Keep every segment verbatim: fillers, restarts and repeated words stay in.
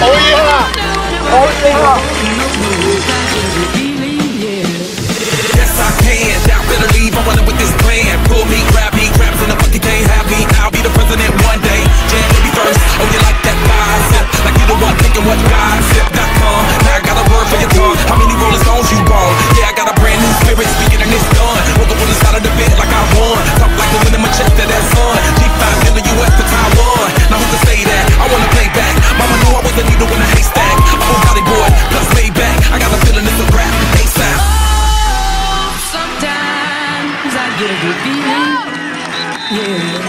Oh yeah! Oh yeah! Yes, I can. Doubt better leave. I'm running with this plan. Pull me, grab me, grabs in the bucket, can't have me. I'll be the president one day. Jam baby first. Oh, you like that bicep? Like you the one thinking what gossip dot com. Now I got a word for your tongue. How many Rolling Stones you want? Yeah, I got a brand new spirit. Speaking and it's done. Woke up on the side of the bed like I won. Talk like the wind in my chest to that sun. G five in the U S to Taiwan. Now who can say that? I wanna play back. Mama knew I was a needle in a haystack. I'm a body boy, plus way back. I got a feeling it's a rap. ASAP. I get a good feeling, yeah.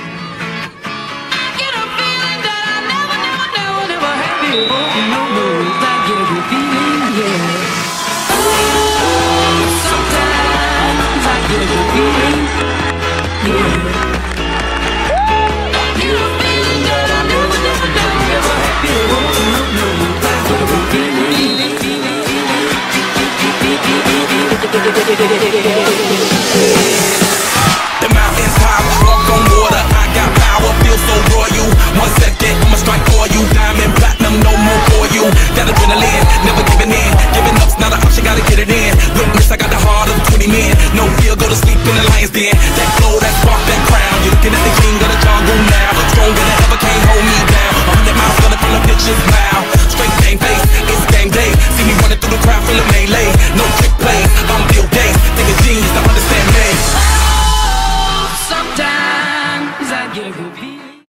I get a feeling that I never, never, never, never had before. No, no, I get a good feeling, yeah. Oh, sometimes I get a good feeling, yeah. I get a feeling that I never, never, never, never had before. No, no, I get a good feeling, feeling, The mountains high, walk on water. I got power, feel so royal. One second, I'ma strike for you. Diamond, platinum, no more for you. That adrenaline, never giving in. Giving up's not an option, gotta get it in. Witness, I got the heart of twenty men. No fear, go to sleep in the lion's den. That glow, that spark, that crown. You're looking at the king of the jungle now. Stronger than ever, can't hold me down. A hundred miles running from the pitcher's mouth. Straight game face, it's game day. See me running through the crowd, feel a melee.